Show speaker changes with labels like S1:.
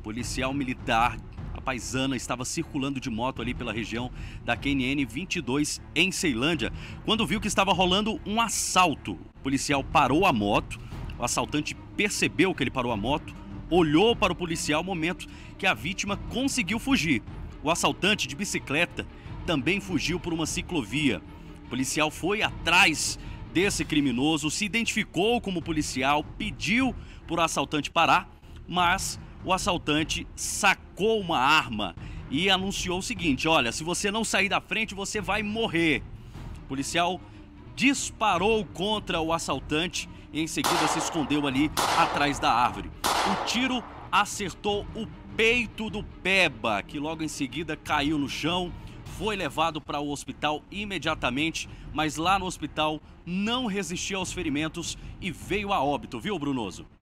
S1: Policial militar, a paisana, estava circulando de moto ali pela região da QNN 22 em Ceilândia, quando viu que estava rolando um assalto. O policial parou a moto, o assaltante percebeu que ele parou a moto, olhou para o policial, momento que a vítima conseguiu fugir. O assaltante de bicicleta também fugiu por uma ciclovia. O policial foi atrás desse criminoso, se identificou como policial, pediu para o assaltante parar, mas o assaltante sacou uma arma e anunciou o seguinte: olha, se você não sair da frente, você vai morrer. O policial disparou contra o assaltante e em seguida se escondeu ali atrás da árvore. O tiro acertou o peito do Peba, que logo em seguida caiu no chão, foi levado para o hospital imediatamente, mas lá no hospital não resistiu aos ferimentos e veio a óbito, viu, Brunoso?